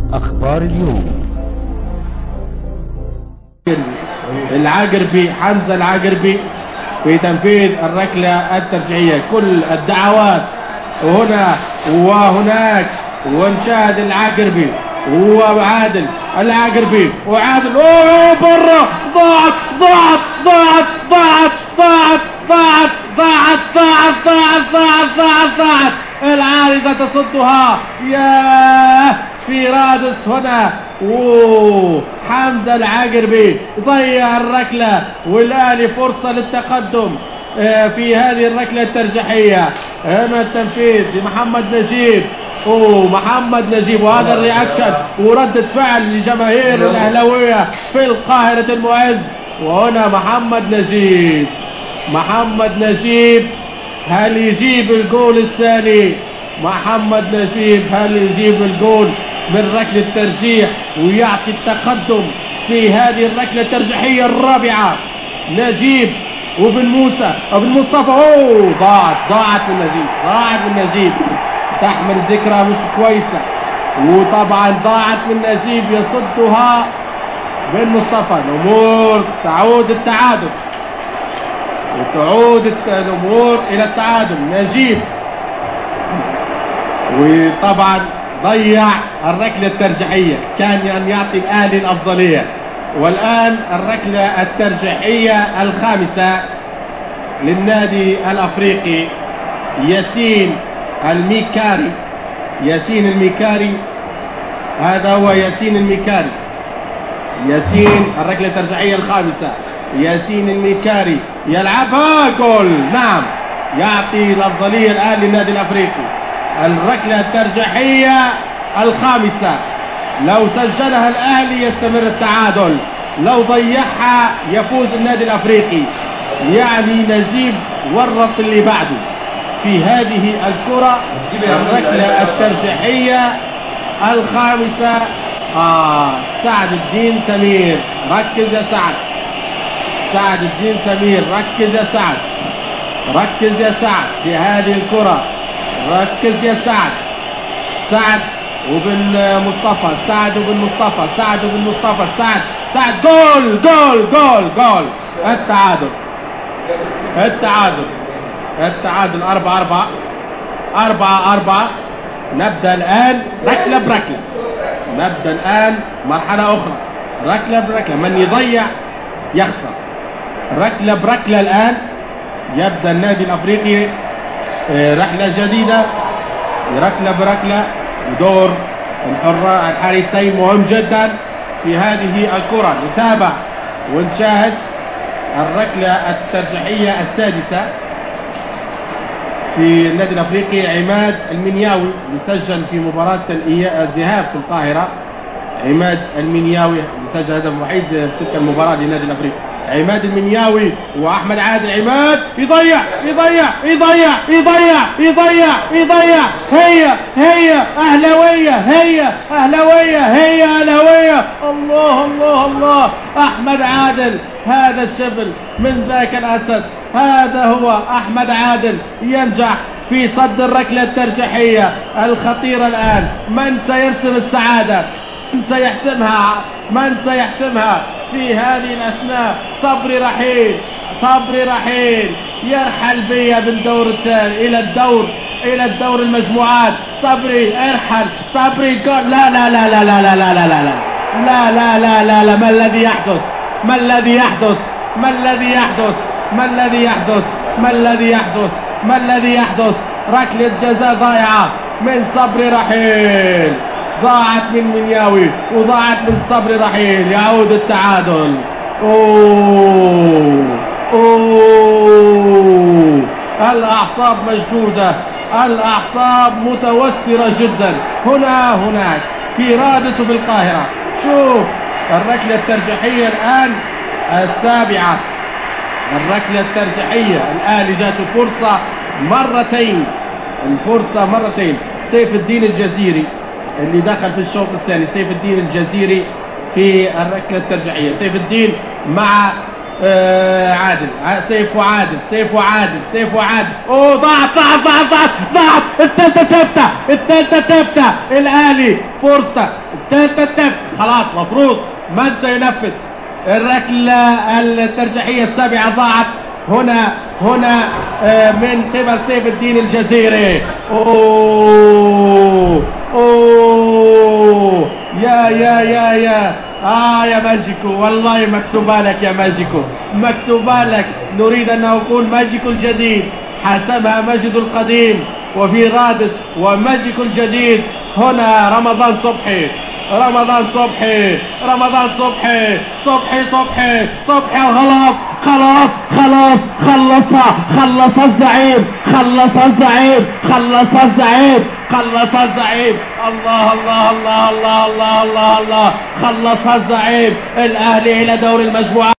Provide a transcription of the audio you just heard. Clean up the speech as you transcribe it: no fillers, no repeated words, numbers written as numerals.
أخبار اليوم. العقربي حمزة العقربي في تنفيذ الركلة الترجيحية. كل الدعوات هنا وهناك، ونشاهد العقربي وعادل العقربي وعادل برا. ضاعت ضاعت ضاعت ضاعت ضاعت ضاعت ضاعت ضاعت ضاعت ضاعت ضاعت ضاعت العارضة تصدها. ياه في رادس هنا. حمزة العقربي ضيع الركلة، والآن فرصة للتقدم في هذه الركلة الترجيحية. هنا التنفيذ لمحمد نجيب. محمد نجيب، وهذا الرياكشن وردة فعل لجماهير الأهلاوية في القاهرة المعز. وهنا محمد نجيب هل يجيب الجول الثاني؟ محمد نجيب هل يجيب الجول من ركلة الترجيح ويعطي التقدم في هذه الركلة الترجيحية الرابعة؟ نجيب وبن موسى وبن مصطفى. ضاعت من نجيب تحمل ذكرى مش كويسة، وطبعا ضاعت من نجيب يصدها بن مصطفى. الأمور تعود التعادل، وتعود الأمور إلى التعادل. نجيب وطبعا ضيع الركلة الترجيحية، كان أن يعطي الأهلي الأفضلية. والآن الركلة الترجيحية الخامسة للنادي الأفريقي. ياسين الميكاري، هذا هو ياسين الميكاري. الركلة الترجيحية الخامسة. ياسين الميكاري يلعبها جول. نعم، يعطي الأفضلية الآن للنادي الأفريقي. الركلة الترجيحية الخامسة، لو سجلها الأهلي يستمر التعادل، لو ضيعها يفوز النادي الأفريقي. يعني نجيب ورط اللي بعده في هذه الكرة. الركلة الترجيحية الخامسة. سعد الدين سمير، ركز يا سعد. سعد الدين سمير، ركز يا سعد في هذه الكرة. ركز يا سعد وبن مصطفى. سعد وبن مصطفى. سعد جول. التعادل 4-4. نبدأ الآن ركلة بركلة. نبدأ الآن مرحلة أخرى، ركلة بركلة. من يضيع يخسر. ركلة بركلة الآن. يبدأ النادي الأفريقي رحلة جديدة، ركلة بركلة. ودور الحارسين مهم جدا في هذه الكرة. نتابع ونشاهد الركلة الترجيحية السادسة في النادي الأفريقي. عماد المنياوي سجل في مباراة الذهاب في القاهرة. عماد المنياوي سجل هدف وحيد في تلك المباراة للنادي الأفريقي. عماد المنياوي وأحمد عادل. عماد يضيع. هي أهلاوية. الله. أحمد عادل، هذا الشبل من ذاك الأسد. هذا هو أحمد عادل ينجح في صد الركلة الترجيحية الخطيرة الآن. من سيرسم السعادة؟ من سيحسمها في هذه الأثناء؟ صبري رحيل يرحل بيا بالدور الثاني إلى الدور المجموعات. صبري ارحل. جول. لا. ما الذي يحدث؟ ركلة جزاء ضائعة من صبري رحيل. ضاعت من منياوي وضاعت من صبري رحيل. يعود التعادل. الأعصاب مشدودة، الأعصاب متوترة جدا هناك في رادس بالقاهرة. شوف الركلة الترجيحية الآن السابعة. الركلة الترجيحية الأهلي جاته فرصة مرتين. سيف الدين الجزيري اللي دخل في الشوط الثاني. سيف الدين الجزيري في الركلة الترجيحية. سيف الدين مع عادل، سيف وعادل، سيف وعادل، سيف وعادل. اوه ضاعت التالتة تبتة الاهلي فرصة التالتة تبتة. خلاص مفروض من سينفذ الركلة الترجيحية السابعة. ضاعت هنا من قبل سيف الدين الجزيري. اوه يا يا ماجيكو، والله مكتوبة لك يا ماجيكو، مكتوبة لك. نريد ان نقول ماجيكو الجديد حسمها ماجد القديم، وفي رادس وماجيكو الجديد هنا رمضان صبحي. خلص الزعيم. الله خلص الزعيم. الاهلي الى دور المجموعات.